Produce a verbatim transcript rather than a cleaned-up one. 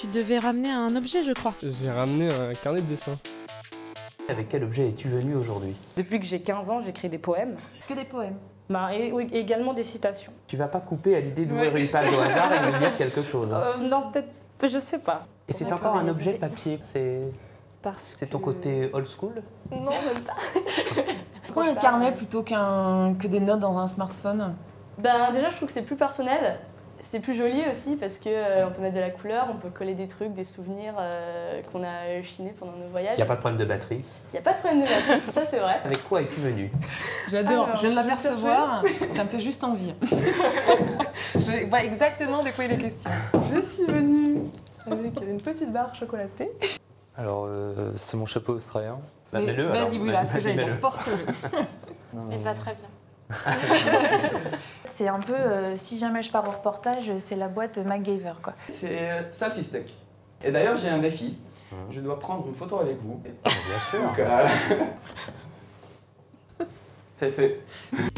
tu devais ramener un objet, je crois. J'ai ramené un carnet de dessin. Avec quel objet es-tu venu aujourd'hui? Depuis que j'ai quinze ans, j'écris des poèmes. Que des poèmes? Bah, et, oui, également des citations. Tu vas pas couper à l'idée d'ouvrir une page au hasard et de me dire quelque chose, hein. Euh, non, peut-être, je sais pas. Et c'est encore un objet papier, c'est Parce c'est ton que- côté old school? Non, même pas. Pourquoi un carnet plutôt qu'un que des notes dans un smartphone? Ben déjà, je trouve que c'est plus personnel. C'est plus joli aussi parce qu'on euh, peut mettre de la couleur, on peut coller des trucs, des souvenirs euh, qu'on a chinés pendant nos voyages. Il n'y a pas de problème de batterie. Il n'y a pas de problème de batterie, ça c'est vrai. Avec quoi es-tu venu? J'adore, Alors, je viens de l'apercevoir, ça me fait juste envie. Je vois exactement de quoi il est question. Je suis venue avec une petite barre chocolatée. Alors, euh, c'est mon chapeau australien. Bah, mets-le, alors. Vas-y, oui, là, ce que Vas-y, j'allais mets-le. dire, porte-le. Non, Elle non, va non. très bien. C'est un peu, euh, si jamais je pars au reportage, c'est la boîte MacGyver, quoi. C'est Selfie Stick. Et d'ailleurs, j'ai un défi. Je dois prendre une photo avec vous. Bien sûr. Donc, euh, c'est fait.